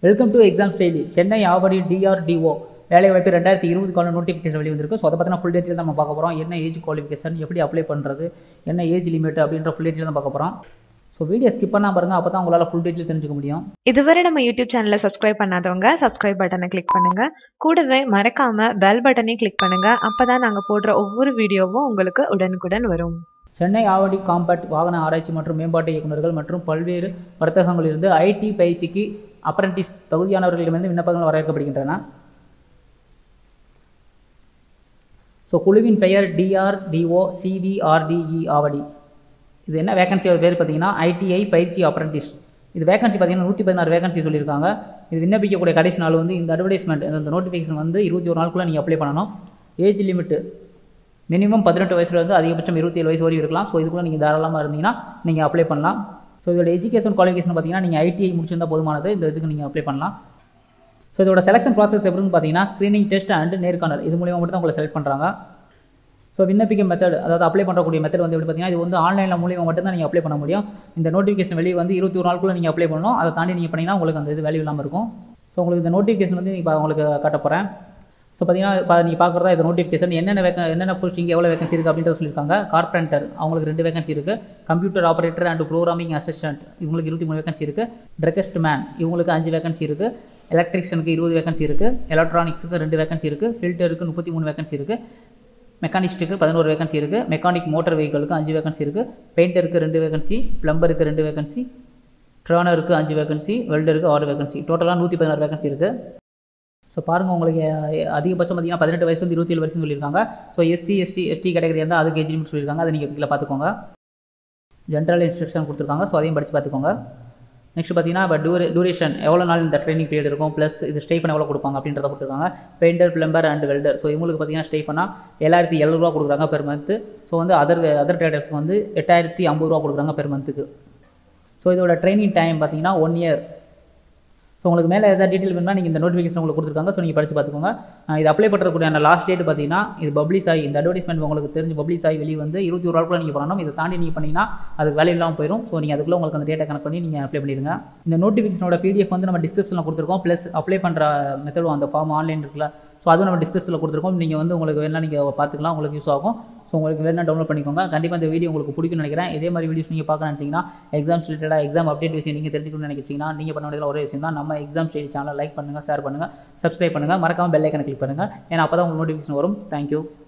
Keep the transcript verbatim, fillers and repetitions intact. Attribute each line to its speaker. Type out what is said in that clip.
Speaker 1: Welcome to exam stylee. Chennai Avadi DRDO வேலைவாய்ப்பு ரெண்டாயிரத்தி இருபதுக்கான notification வெளி வந்திருக்கு. ஸோ அதை பார்த்தீங்கன்னா ஃபுல் டீட்டெயில் நம்ம பார்க்க போகிறோம். என்ன ஏஜ் குவாலிஃபிகேஷன், எப்படி அப்ளை பண்ணுறது, என்ன ஏஜ் லிமிட் அப்படின்ற ஃபுல் டீட்டெயில் தான் பார்க்க போகிறோம். ஸோ வீடியோ ஸ்கிப் பண்ணால் பாருங்கள், அப்போ தான் உங்களால் ஃபுல் டீட்டெயில் தெரிஞ்சுக்க முடியும்.
Speaker 2: இதுவரை நம்ம யூடியூப் சேனலை சப்ஸ்கிரைப் பண்ணாதவங்க சப்ஸ்கிரைப் பட்டனை கிளிக் பண்ணுங்க. கூடவே மறக்காம பெல் பட்டனையும் கிளிக் பண்ணுங்க. அப்பதான் நாங்க போடுற ஒவ்வொரு வீடியோவும் உங்களுக்கு உடனுக்குடன் வரும்.
Speaker 1: சென்னை ஆவடி காம்பேக்ட் வாகன ஆராய்ச்சி மற்றும் மேம்பாட்டு இயக்குநர்கள் மற்றும் பல்வேறு வர்த்தகங்களிலிருந்து ஐடி பயிற்சிக்கு அப்ரண்டிஸ் தகுதியானவர்களிடமிருந்து விண்ணப்பங்கள் வரவேற்கப்படுகின்றன. ஸோ குழுவின் பெயர் டிஆர்டிஓ சிவிஆர்டிஇ ஆவடி. இது என்ன வேகன்சி பேர் பார்த்தீங்கன்னா ஐடிஐ பயிற்சி அப்ரண்டிஸ். இது வேகன்சி பார்த்தீங்கன்னா நூற்றி பதினாறு வேகன்சி சொல்லியிருக்காங்க. இது விண்ணப்பிக்கக்கூடிய கடைசி நாள் வந்து இந்த அட்வர்டைஸ்மெண்ட் இந்த நோட்டிஃபிகேஷன் வந்து இருபத்தி ஒரு நாளுக்குள்ளே நீங்கள் அப்ளை பண்ணணும். ஏஜ் லிமிட்டு மினிமம் பதினெட்டு வயசுலேருந்து அதிகபட்சம் இருபத்தி ஏழு வயசு வரையும் இருக்கலாம். ஸோ இதுக்குள்ளே நீங்கள் தாராளமாக இருந்தீங்கன்னா நீங்கள் அப்ளை பண்ணலாம். ஸோ இதோட எஜுகேஷன் குவாலிஃபிகேஷன் பார்த்தீங்கன்னா நீங்கள் ஐடிஐ முடிச்சிருந்தால் போதுமானது. இந்த இதுக்கு நீங்கள் அப்ளை பண்ணலாம். ஸோ இதோட செலெக்ஷன் ப்ராசஸ் எப்படின்னு பார்த்தீங்கன்னா ஸ்க்ரீனிங் டெஸ்ட் அண்ட் நேர்காணல் இது மூலியமாக மட்டும் தான் உங்களை செலக்ட் பண்ணுறாங்க. ஸோ விண்ணப்பிக்க மெத்தட், அதாவது அப்ளை பண்ணக்கூடிய மெத்தட் வந்து எப்படி பார்த்தீங்கன்னா இது வந்து ஆன்லைனில் மூலியமாக மட்டும் தான் நீங்கள் அப்ளை பண்ண முடியும். இந்த நோட்டிஃபிகேஷன் வெளியே வந்து இருபத்தி ஒரு நாளுக்குள்ளே நீங்கள் அப்ளை பண்ணணும். அதை தாண்டி நீங்கள் பண்ணிங்கன்னா உங்களுக்கு அந்த இது வேல்யூ இல்லாமல் இருக்கும். ஸோ உங்களுக்கு இந்த நோட்டிஃபிகேஷன் வந்து இப்போ உங்களுக்கு காட்ட போகிறேன். ஸோ பார்த்தீங்கன்னா நீங்கள் பார்க்குறதா இந்த நோட்டிஃபிகேஷன் என்னென்ன வேக என்னென்ன போஸ்டிங் எவ்வளோ வேகன்சி இருக்குது அப்படின்றத சொல்லியிருக்காங்க. கார்பெண்டர் அவங்களுக்கு ரெண்டு வேகன்சி இருக்குது. Computer operator and programming assistant இவங்களுக்கு இருபத்தி மூணு வேகன்சி இருக்குது. ட்ரக்கஸ்ட் மேன் இவங்களுக்கு அஞ்சு வேகன்சி இருக்குது. எலக்ட்ரிஷியனுக்கு இருபது வேகன்சி இருக்குது. எலக்ட்ரானிக்ஸுக்கு ரெண்டு வேகன்சி இருக்குது. ஃபில்டருக்கு முப்பத்தி மூணு வேகன்சி இருக்குது. மெக்கானிஸ்ட்டுக்கு பதினோரு வேகன்சி இருக்குது. மெக்கானிக் மோட்டார் வெஹிக்கிளுக்கு அஞ்சு வேகன்சி இருக்குது. பெயிண்டருக்கு ரெண்டு வேகன்சி. ப்ளம்பருக்கு ரெண்டு வேகன்சி. ட்ரானருக்கு அஞ்சு வேகன்சி. வெல்டருக்கு ஆறு வேகன்சி. டோட்டலாக நூற்றி பதினாறு வேகன்சி இருக்குது. ஸோ பாருங்கள், உங்களுக்கு அதிகபட்சம் பார்த்தீங்கன்னா பதினெட்டு வயசு வந்து இருபத்தி ஏழு வயசுன்னு சொல்லியிருக்காங்க. So SC ST ST category இருந்தால் அதுக்கு ஏஜ் லிமிட் சொல்லியிருக்காங்க. அதை நீங்கள் கீழே பார்த்துக்கோங்க. ஜென்ரல் இன்ஸ்ட்ரக்ஷன் கொடுத்துருக்காங்க. ஸோ அதையும் படித்து பார்த்துக்கோங்க. நெக்ஸ்ட் பார்த்தீங்கன்னா இப்போ டூரே டூரேஷன் எவ்வளோ நாள் இந்த ட்ரைனிங் பீரியட் இருக்கும், ப்ளஸ் இது ஸ்டே பண்ண எவ்வளோ கொடுப்பாங்க அப்படின்றத கொடுத்துருக்காங்க. Painter, plumber and welder so இவங்களுக்கு பார்த்தீங்கன்னா ஸ்டே பண்ணால் ஏழாயிரத்தி எழுநூறுவா கொடுக்குறாங்க பெர் மந்த்து. ஸோ வந்து அதர் அதர் ட்ரேடர்ஸ்க்கு வந்து எட்டாயிரத்தி ஐம்பது ரூபா கொடுக்குறாங்க பெர் மந்த்துக்கு. ஸோ இதோட ட்ரைனிங் டைம் பார்த்தீங்கன்னா ஒன் இயர். ஸோ உங்களுக்கு மேலே எதாவது டீட்டெயில் வேணும்னா நீங்கள் இந்த நோட்டிஃபிகேஷன் உங்களுக்கு கொடுத்துருக்காங்க. ஸோ நீங்கள் படித்து பார்த்துக்கோங்க. இது அப்ளை பண்ணுறக்கூடிய அந்த லாஸ்ட் டேட் பார்த்தீங்கன்னா இது பப்ளிஷ் ஆகி இந்த அட்வர்டைஸ்மெண்ட் உங்களுக்கு தெரிஞ்சு பப்ளிஷ் ஆகி வெளியே வந்து இருபத்தி ஒரு நாளுக்குள்ள நீங்கள் பண்ணணும். இதை தாண்டி நீங்கள் பண்ணிங்கன்னா அதுக்கு வேலை இல்லாமல் போயிடும். ஸோ நீங்கள் அதுக்குள்ளே உங்களுக்கு அந்த டேட்டை கனெக்ட் பண்ணி நீங்கள் அப்ளை பண்ணிடுங்க. இந்த நோட்டிஃபிகேஷனோட பிடிஎஃப் வந்து நம்ம டிஸ்கிரிப்ஷனில் கொடுத்துருக்கோம். ப்ளஸ் அப்ளை பண்ணுற மெத்தடும் அந்த ஃபார்ம் ஆன்லைன் இருக்குல்ல, ஸோ அதுவும் நம்ம டிஸ்கிரிப்ஷனில் கொடுத்துருக்கோம். நீங்கள் வந்து உங்களுக்கு வேணால் நீங்கள் பார்த்துக்கலாம், உங்களுக்கு யூஸ் ஆகும். ஸோ உங்களுக்கு வேணால் டவுன்லோட் பண்ணிக்கோங்க. கண்டிப்பாக இந்த வீடியோ உங்களுக்கு பிடிக்கும்னு நினைக்கிறேன். இதே மாதிரி வீடியோஸ் நீங்கள் பார்க்க நினச்சிங்கன்னா எக்ஸாம்ஸ் ரிலேட்டடாக எக்ஸாம் அப்டேட் விஷயம் நீங்கள் தெரிஞ்சுக்கணும்னு நினைச்சிங்கன்னா நீங்கள் பண்ண வேண்டிய ஒரே விஷயம் தான் நம்ம எக்ஸாம் ஸ்டைலி சேனலை லைக் பண்ணுங்கள், ஷேர் பண்ணுங்கள், சப்ஸ்கிரைப் பண்ணுங்கள், மறக்காமல் பெல் ஐக்கனை கிளிக் பண்ணுங்கள். ஏன்னா அப்போ தான் உங்களுக்கு நோட்டிஃபிகேஷன் வரும். தேங்க்யூ.